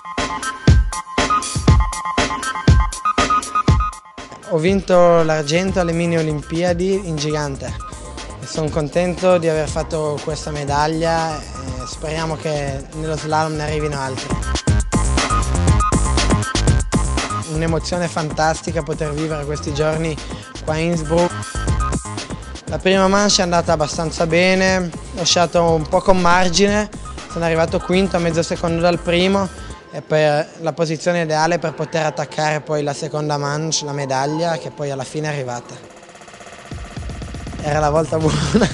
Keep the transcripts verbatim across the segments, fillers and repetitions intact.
Ho vinto l'argento alle mini Olimpiadi in gigante e sono contento di aver fatto questa medaglia e speriamo che nello slalom ne arrivino altri. Un'emozione fantastica poter vivere questi giorni qua a Innsbruck. La prima manche è andata abbastanza bene, ho lasciato un po' con margine, sono arrivato quinto a mezzo secondo dal primo e per la posizione ideale per poter attaccare poi la seconda manche, la medaglia, che poi alla fine è arrivata. Era la volta buona.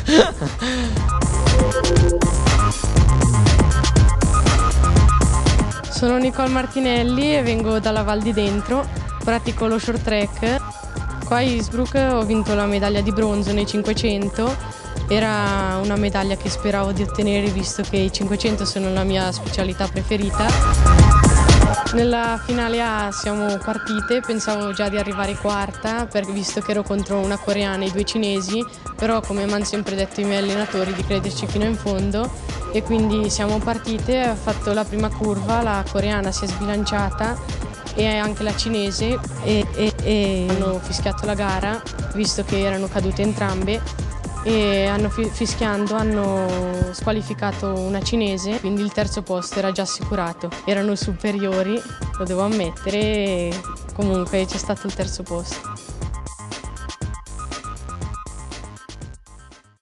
Sono Nicole Martinelli e vengo dalla Val di Dentro, pratico lo short track. Qua a Innsbruck ho vinto la medaglia di bronzo nei cinquecento, era una medaglia che speravo di ottenere visto che i cinquecento sono la mia specialità preferita. Nella finale A siamo partite, pensavo già di arrivare quarta visto che ero contro una coreana e due cinesi, però come mi hanno sempre detto i miei allenatori di crederci fino in fondo e quindi siamo partite, ho fatto la prima curva, la coreana si è sbilanciata e anche la cinese e, e, e hanno fischiato la gara visto che erano cadute entrambe e hanno fischiando hanno squalificato una cinese, quindi il terzo posto era già assicurato. Erano superiori, lo devo ammettere, e comunque c'è stato il terzo posto.